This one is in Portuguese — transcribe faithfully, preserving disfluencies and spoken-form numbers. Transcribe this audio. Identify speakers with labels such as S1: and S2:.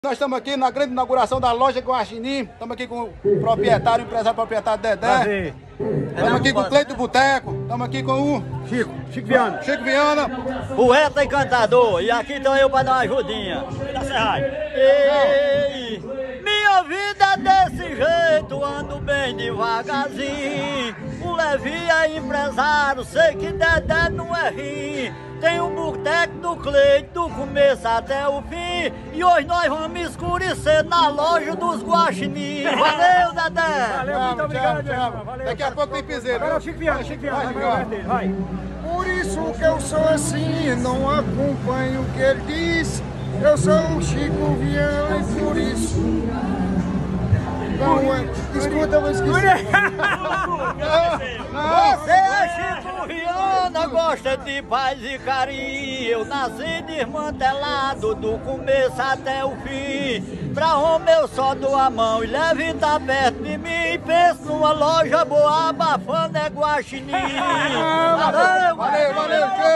S1: Nós estamos aqui na grande inauguração da loja Guaxinim. Estamos aqui com o proprietário, o empresário proprietário Dedé. Estamos aqui com o Cleito Boteco. Estamos aqui com o
S2: Chico, Chico Viana.
S1: Chico Viana.
S3: Poeta encantador. E aqui estou eu para dar uma ajudinha. Ei, minha vida é desse jeito, ando bem devagarzinho. O Levi é empresário, sei que Dedé não é rim. Tem um boteco do Cleito, do começo até o fim. E hoje nós vamos escurecer na loja dos Guaxinim. Valeu, Dedé!
S2: Valeu, muito obrigado, meu irmão. Valeu.
S1: Daqui a pouco tem piseiro.
S2: Agora é o Chico Viana, Chico Viana, vai, vai, vai, vai.
S4: Por isso que eu sou assim, não acompanho o que ele diz. Eu sou o Chico Viana e por isso. Não, é, escuta, eu vou esquecer.
S3: Você é Chico Viana, gosta de paz e carinho. Eu nasci desmantelado do começo até o fim. Pra homem eu só dou a mão e leve tá perto de mim. Penso numa loja boa, abafando é Guaxinim. Valeu,
S1: Valeu, valeu,